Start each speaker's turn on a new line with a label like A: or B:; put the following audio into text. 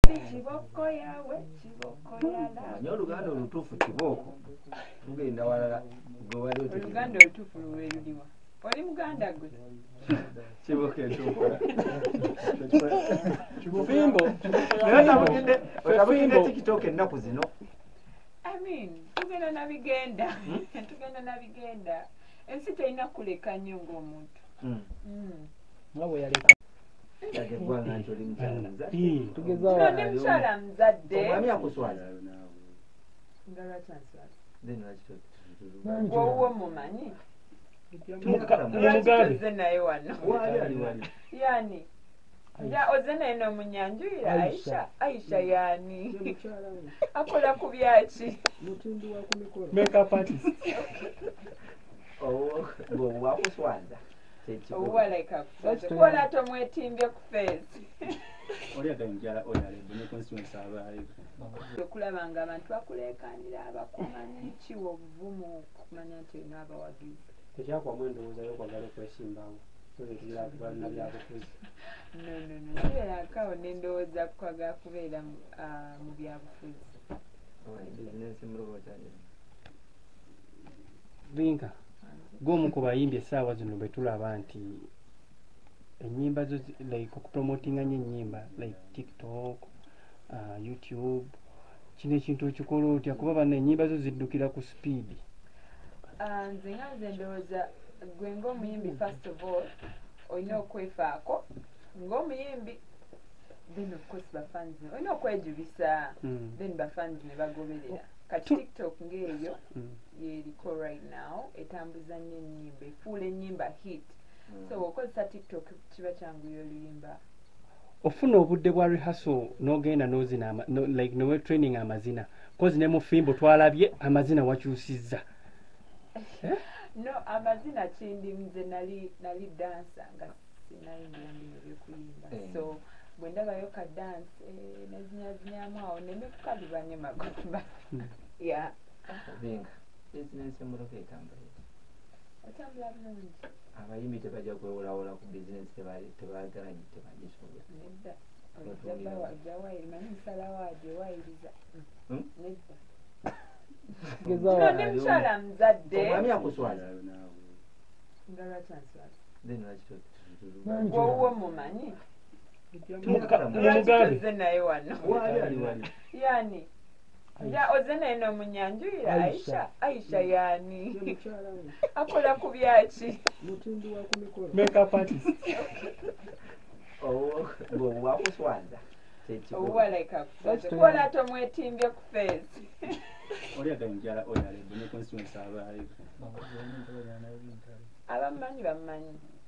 A: kiboko yawe kiboko yala
B: nyo Luganda olutuufu kiboko tugenda walala gwe wali otekera
A: Oluganda olutuufu luweeruliwa oli Muganda gwe
B: kiboko entuufu
C: Fimbo.
B: otabukidde TikTok ennaku zino
A: tugenda nabigenda ensi terina kuleka nnyo ng'omuntu
C: nga bwe yaleka
B: yageggwanga nti oli
A: ndi mukyala muzadde
B: omwami akuswaza
A: nga lwaki answaza
B: then lwaki
A: gwowo mumanyi
C: Mugabe.
A: ozze naye wano
B: wali ali wali
A: yani ozze naye n'omunyanjulira Aisha yani akola ku byaki
C: Makeup artist.
B: wakuswaza
A: owaleka kukola tomwetimbye ku feesi
D: oli aganjala oyalebe ne constituency abaali
A: okulaba nga abantu bakulekanira abakumanyi kiwa obuvumu okumanya nti olina abawagizi
C: Tekyakwamu endowooza y'okwagala okwesimbawo balina byabufuzi.
A: no kibeerakawo n'endowooza kukwagala kubeera mu byabufuzi
B: bizinensi mulowooza
C: Vinka gwomu ku bayimbi essaawa zino bwe tulaba nti ennyimba zo like okupromotinga nnyo ennyimba like TikTok, YouTube, kino ekintu okikola otya kuba bano ennyimba zo ziddukira ku speed?
A: nze nga nze ndowooza gwe ng'omuyimbi first of all olina okwefaako ng'omuyimbi then of course bafans olina okwejubisa then bafans ne bagoberera kati TikTok ng'eyo yeriko right now etambuza nnyo ennyimba efuula ennyimba hit so okozesa TikTok kiba kyanguya oluyimba
C: ofuna obudde bwa rehearsal n'ogenda n'ozina like nowe training amazina kozi ne mu fimbo twalabye amazina wakyusizza
A: no amazina kindi nze nali dansa nga sinayimbira mu byokuyimba so bwe ndabayo ka dance nezinyazinyamu awo nemekukaluba ne magoba ya
B: Vinka bizinensi emmotoka etambula
A: bulungi
B: abayimbi tebajja kwewolawola ku bizinensi tebagalanye tebagisobola
A: nedda ojja wayirimanyi musala waagye wayiriza nedda ndi mukyala muzadde
B: omwami akuswaza
A: nga lwaki answaza
B: then lwaki
A: gwowo mumanyi
C: Mugabe.
A: ozze naye wano
B: wali ali wali
A: yani ozze naye n'omunyanjulira Aisha yani akola ku byaki
C: Makeup artist.
B: wakuswaza
A: owaleka kukola tomwetimbye ku feesi
D: oli aganjala oyalebe ne constituency abaali
A: abamumanyi bamumanyi